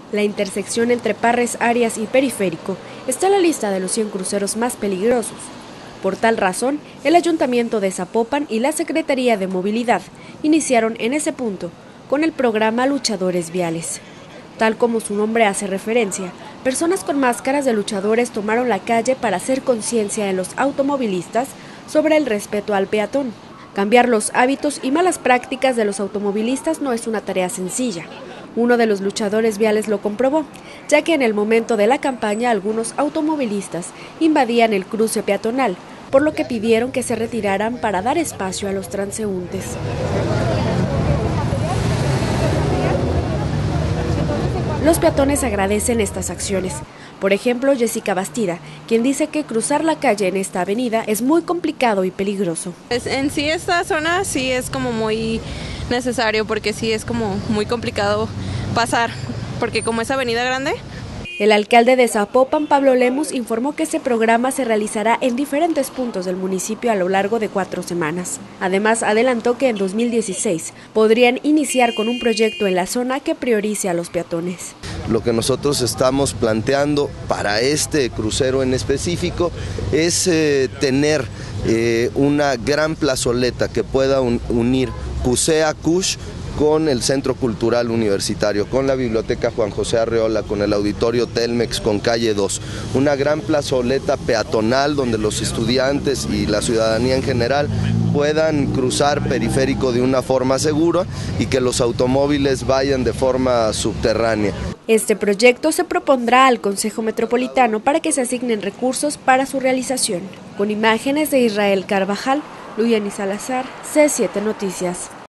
La intersección entre Parres Arias y Periférico está en la lista de los 100 cruceros más peligrosos. Por tal razón, el Ayuntamiento de Zapopan y la Secretaría de Movilidad iniciaron en ese punto con el programa Luchadores Viales. Tal como su nombre hace referencia, personas con máscaras de luchadores tomaron la calle para hacer conciencia en los automovilistas sobre el respeto al peatón. Cambiar los hábitos y malas prácticas de los automovilistas no es una tarea sencilla. Uno de los luchadores viales lo comprobó, ya que en el momento de la campaña algunos automovilistas invadían el cruce peatonal, por lo que pidieron que se retiraran para dar espacio a los transeúntes. Los peatones agradecen estas acciones. Por ejemplo, Jessica Bastida, quien dice que cruzar la calle en esta avenida es muy complicado y peligroso. En sí esta zona sí es como muy necesario porque sí es como muy complicado pasar, porque como es avenida grande. El alcalde de Zapopan, Pablo Lemus, informó que este programa se realizará en diferentes puntos del municipio a lo largo de 4 semanas. Además, adelantó que en 2016 podrían iniciar con un proyecto en la zona que priorice a los peatones. Lo que nosotros estamos planteando para este crucero en específico es tener una gran plazoleta que pueda unir Cusea Cush con el Centro Cultural Universitario, con la Biblioteca Juan José Arreola, con el Auditorio Telmex, con Calle 2. Una gran plazoleta peatonal donde los estudiantes y la ciudadanía en general puedan cruzar Periférico de una forma segura y que los automóviles vayan de forma subterránea. Este proyecto se propondrá al Consejo Metropolitano para que se asignen recursos para su realización. Con imágenes de Israel Carvajal, Luyani Salazar, C7 Noticias.